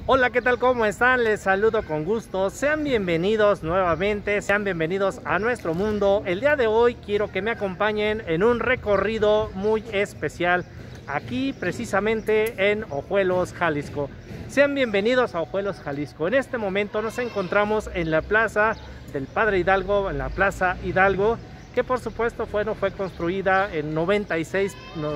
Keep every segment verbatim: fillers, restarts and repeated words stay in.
Hola, ¿qué tal? ¿Cómo están? Les saludo con gusto. Sean bienvenidos nuevamente, sean bienvenidos a nuestro mundo. El día de hoy quiero que me acompañen en un recorrido muy especial aquí precisamente en Ojuelos, Jalisco. Sean bienvenidos a Ojuelos, Jalisco. En este momento nos encontramos en la plaza del Padre Hidalgo, en la Plaza Hidalgo, que por supuesto fue, no fue construida en noventa y seis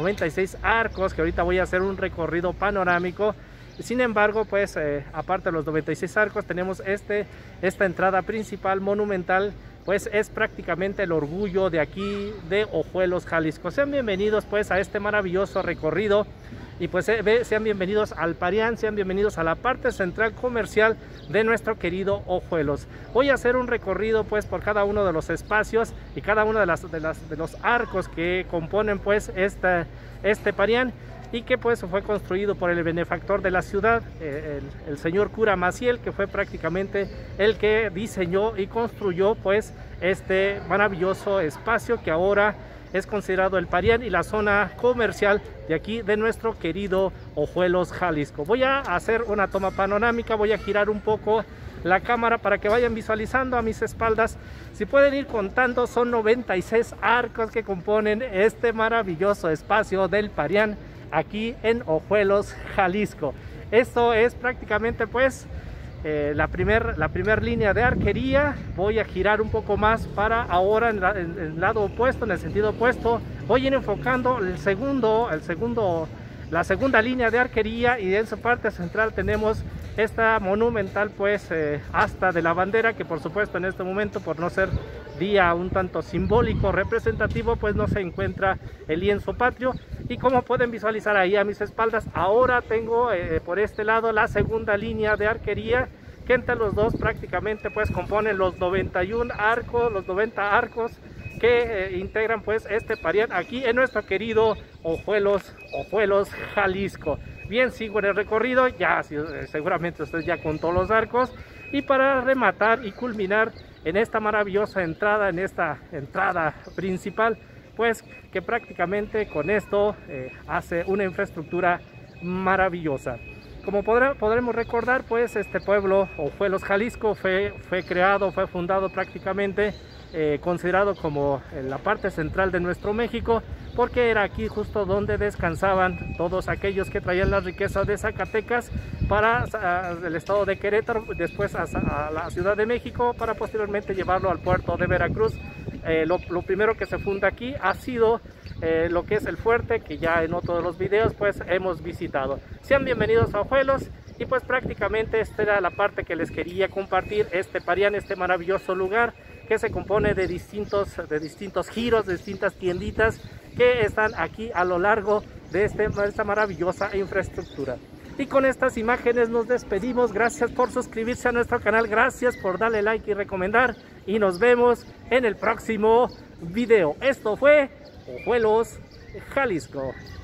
arcos, que ahorita voy a hacer un recorrido panorámico. Sin embargo, pues eh, aparte de los noventa y seis arcos, tenemos este, esta entrada principal monumental, pues es prácticamente el orgullo de aquí de Ojuelos, Jalisco. Sean bienvenidos pues a este maravilloso recorrido y pues eh, sean bienvenidos al Parián, sean bienvenidos a la parte central comercial de nuestro querido Ojuelos. Voy a hacer un recorrido pues por cada uno de los espacios y cada uno de, las, de, las, de los arcos que componen pues este, este Parián, y que pues fue construido por el benefactor de la ciudad, eh, el, el señor cura Maciel, que fue prácticamente el que diseñó y construyó pues este maravilloso espacio que ahora es considerado el Parián y la zona comercial de aquí de nuestro querido Ojuelos, Jalisco. Voy a hacer una toma panorámica, voy a girar un poco la cámara para que vayan visualizando a mis espaldas. Si pueden ir contando, son noventa y seis arcos que componen este maravilloso espacio del Parián aquí en Ojuelos, Jalisco. Esto es prácticamente pues eh, la primer, la primer línea de arquería. Voy a girar un poco más para ahora en, la, en, en el lado opuesto, en el sentido opuesto. Voy a ir enfocando el segundo, el segundo, la segunda línea de arquería, y en su parte central tenemos esta monumental pues eh, asta de la bandera, que por supuesto en este momento, por no ser día un tanto simbólico, representativo, pues no se encuentra el lienzo patrio. Y como pueden visualizar ahí a mis espaldas, ahora tengo eh, por este lado la segunda línea de arquería, que entre los dos prácticamente pues componen los noventa y un arcos, los noventa arcos que eh, integran pues este Parián aquí en nuestro querido Ojuelos, Ojuelos, Jalisco. Bien, sigo en el recorrido, ya seguramente ustedes ya contó los arcos, y para rematar y culminar en esta maravillosa entrada, en esta entrada principal, pues que prácticamente con esto eh, hace una infraestructura maravillosa. Como podrá, podremos recordar, pues este pueblo Ojuelos, Jalisco fue, fue creado, fue fundado prácticamente eh, considerado como la parte central de nuestro México, porque era aquí justo donde descansaban todos aquellos que traían las riquezas de Zacatecas para uh, el estado de Querétaro, después a, a la Ciudad de México, para posteriormente llevarlo al puerto de Veracruz. Eh, lo, lo primero que se funda aquí ha sido eh, lo que es el fuerte, que ya en otro de los videos pues hemos visitado. Sean bienvenidos a Ojuelos, y pues prácticamente esta era la parte que les quería compartir, este Parián, este maravilloso lugar que se compone de distintos, de distintos giros, de distintas tienditas que están aquí a lo largo de, este, de esta maravillosa infraestructura. Y con estas imágenes nos despedimos. Gracias por suscribirse a nuestro canal, gracias por darle like y recomendar, y nos vemos en el próximo video. Esto fue Ojuelos, Jalisco.